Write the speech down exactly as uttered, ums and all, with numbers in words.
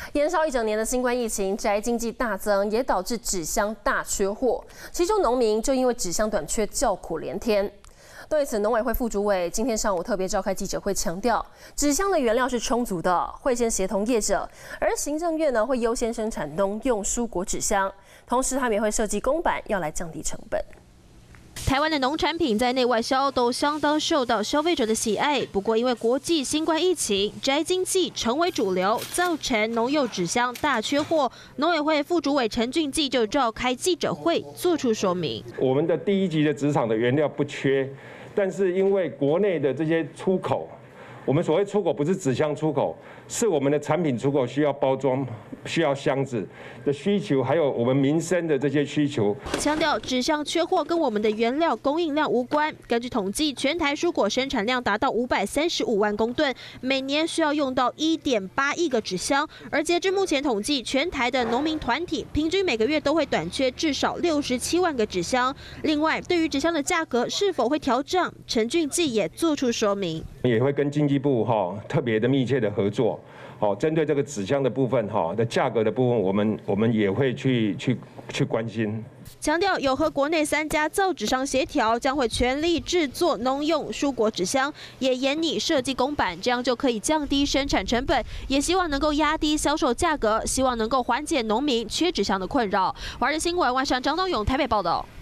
延烧一整年的新冠疫情，宅经济大增，也导致纸箱大缺货，其中农民就因为纸箱短缺叫苦连天。对此，农委会副主委今天上午特别召开记者会，强调纸箱的原料是充足的，会先协同业者，而行政院呢会优先生产农用蔬果纸箱，同时他们也会设计公版，要来降低成本。 台湾的农产品在内外销都相当受到消费者的喜爱，不过因为国际新冠疫情，宅经济成为主流，造成农用纸箱大缺货。农委会副主委陈俊记就召开记者会，做出说明。 我们的第一级的纸厂的原料不缺，但是因为国内的这些出口，我们所谓出口不是纸箱出口，是我们的产品出口需要包装、需要箱子的需求，还有我们民生的这些需求。 强调纸箱缺货跟我们的原料供应量无关。根据统计，全台蔬果生产量达到五百三十五万公吨，每年需要用到一点八亿个纸箱。而截至目前统计，全台的农民团体平均每个月都会短缺至少六十七万个纸箱。另外，对于纸箱的价格是否会调整，陈俊记也做出说明， 也会跟经济部哈特别的密切的合作。 好，针对这个纸箱的部分，哈的价格的部分，我们我们也会去去去关心。 强调有和国内三家造纸商协调，将会全力制作农用蔬果纸箱，也研拟设计公版，这样就可以降低生产成本，也希望能够压低销售价格，希望能够缓解农民缺纸箱的困扰。华视新闻晚上张东勇台北报道。